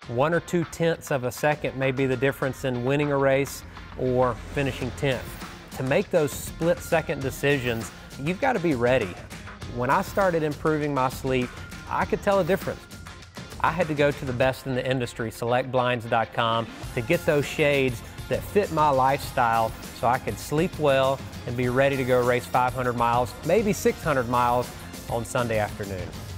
1 or 2 tenths of a second may be the difference in winning a race or finishing 10th. To make those split-second decisions, you've got to be ready. When I started improving my sleep, I could tell a difference. I had to go to the best in the industry, selectblinds.com, to get those shades that fit my lifestyle so I could sleep well and be ready to go race 500 miles, maybe 600 miles on Sunday afternoon.